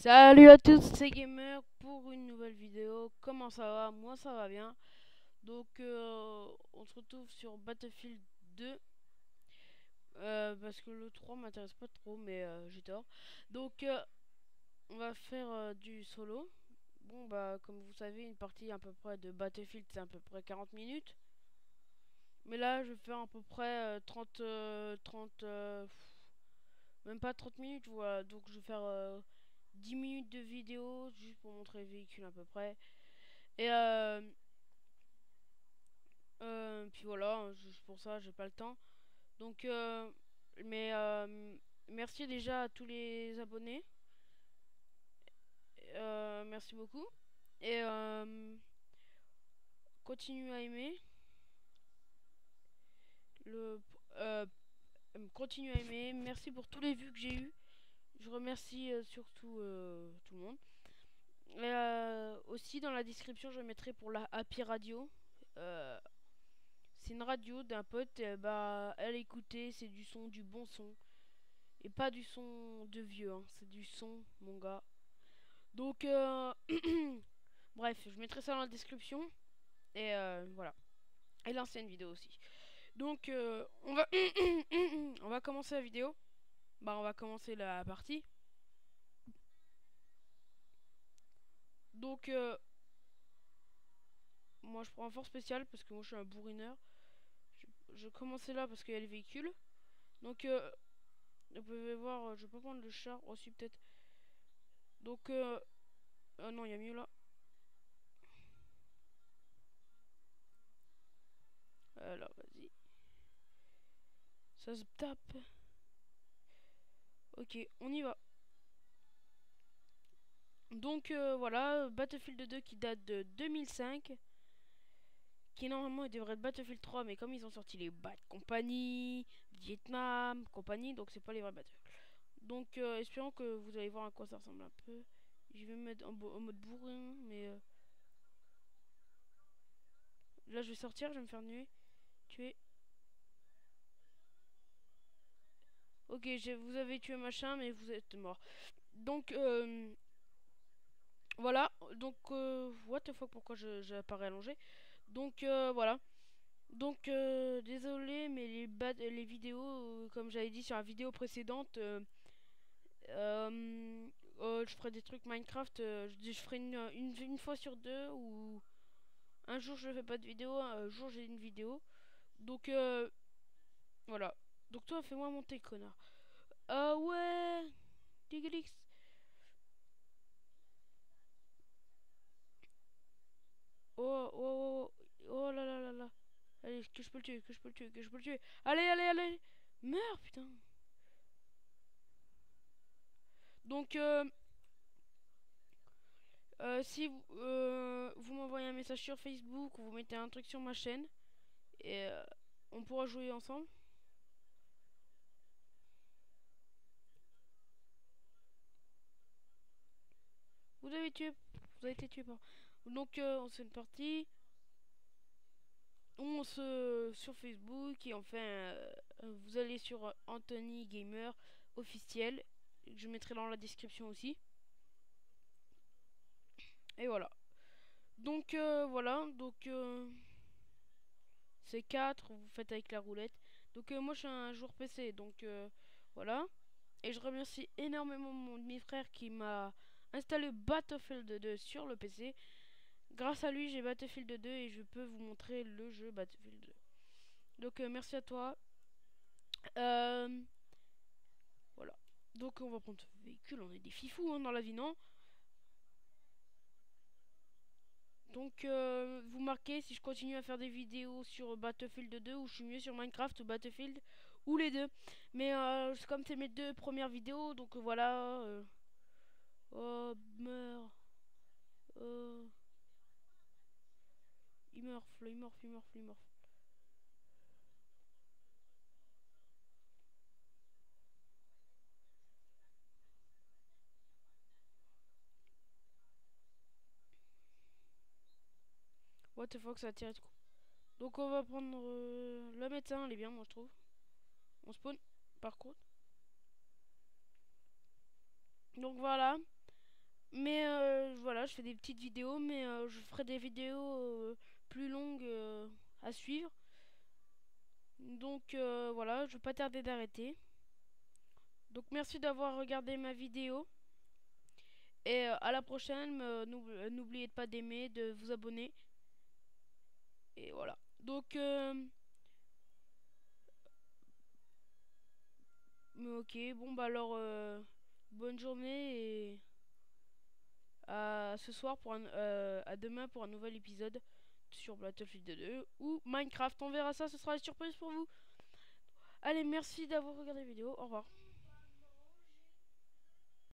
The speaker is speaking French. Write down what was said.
Salut à tous, c'est Gamer pour une nouvelle vidéo. Comment ça va? Moi ça va bien. Donc on se retrouve sur Battlefield 2 parce que le 3 m'intéresse pas trop mais j'ai tort. Donc on va faire du solo. Bon bah comme vous savez une partie à peu près de Battlefield c'est à peu près 40 minutes. Mais là je vais faire à peu près 30 même pas 30 minutes voilà. Donc je vais faire 10 minutes de vidéo juste pour montrer le véhicule à peu près. Et puis voilà, juste pour ça, j'ai pas le temps. Donc, mais merci déjà à tous les abonnés. Merci beaucoup. Et continuez à aimer. Le, euh, continuez à aimer. Merci pour tous les vues que j'ai eu. Je remercie surtout tout le monde. Et, aussi dans la description, je mettrai pour la Happy Radio. Euh, c'est une radio d'un pote. Bah, elle écoutait, c'est du son, du bon son. Et pas du son de vieux, hein. C'est du son, mon gars. Donc, bref, je mettrai ça dans la description. Et voilà. Et l'ancienne vidéo aussi. Donc, on va, on va commencer la vidéo. Bah, on va commencer la partie. Donc, moi, je prends un fort spécial parce que moi, je suis un bourrineur. Je commençais là parce qu'il y a les véhicules. Donc, vous pouvez voir, je peux prendre le char aussi, peut-être. Donc, non, il y a mieux là. Alors, vas-y. Ça se tape. Ok, on y va. Donc voilà, Battlefield 2 qui date de 2005, qui normalement il devrait être Battlefield 3, mais comme ils ont sorti les Bad Company, Vietnam, compagnie, donc c'est pas les vrais Battlefield. Donc espérons que vous allez voir à quoi ça ressemble un peu. Je vais me mettre en mode bourrin, mais là je vais sortir, je vais me faire tuer. Ok, vous avez tué machin, mais vous êtes mort. Donc voilà, donc what the fuck, pourquoi j'apparais allongé. Donc voilà. Donc désolé mais les vidéos comme j'avais dit sur la vidéo précédente je ferai des trucs Minecraft je ferai une fois sur deux ou un jour je fais pas de vidéo un jour j'ai une vidéo donc voilà donc toi fais-moi monter connard. Ah ouais Diglix. Oh là là là là. Allez que je peux le tuer, que je peux le tuer, que je peux le tuer. Allez meurs putain. Donc si vous m'envoyez un message sur Facebook ou vous mettez un truc sur ma chaîne et on pourra jouer ensemble. Vous avez tué, vous avez été tué par. Donc on se fait une partie, on se sur Facebook et enfin vous allez sur Anthony Gamer officiel. Je mettrai dans la description aussi. Et voilà. Donc voilà, donc c'est 4 vous faites avec la roulette. Donc moi je suis un joueur PC, donc voilà. Et je remercie énormément mes frères qui m'a installé Battlefield 2 sur le PC. Grâce à lui, j'ai Battlefield 2 et je peux vous montrer le jeu Battlefield 2. Donc merci à toi. Euh, voilà. Donc on va prendre ce véhicule, on est des fifous hein, dans la vie, non? Donc vous marquez si je continue à faire des vidéos sur Battlefield 2 ou je suis mieux sur Minecraft ou Battlefield ou les deux. Mais comme c'est mes deux premières vidéos, donc voilà. Oh, meurs. Oh. Il meurt. What the fuck, ça a tiré de coup. Donc on va prendre le médecin, elle est bien, moi je trouve. On spawn, par contre. Donc voilà. Mais voilà, je fais des petites vidéos, mais je ferai des vidéos plus longues à suivre. Donc voilà, je vais pas tarder d'arrêter. Donc merci d'avoir regardé ma vidéo. Et à la prochaine, n'oubliez pas d'aimer, de vous abonner. Et voilà. Donc, ok, bon bah alors, bonne journée et à ce soir à demain pour un nouvel épisode sur Battlefield 2 ou Minecraft. On verra ça, ce sera la surprise pour vous. Allez, merci d'avoir regardé la vidéo. Au revoir.